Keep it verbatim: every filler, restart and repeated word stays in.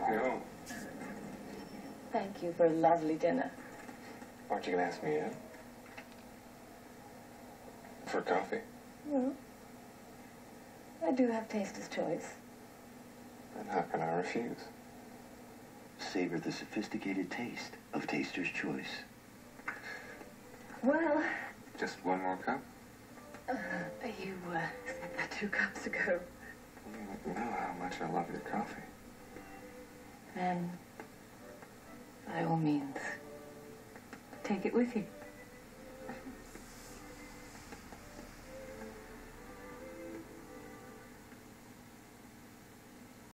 me home. Thank you for a lovely dinner. Aren't you going to ask me in? For coffee? Well, I do have Taster's Choice. Then how can I refuse? Savor the sophisticated taste of Taster's Choice. Well... Just one more cup? Uh, you, uh, said that two cups ago. You know how much I love your coffee. Then, by all means, take it with you.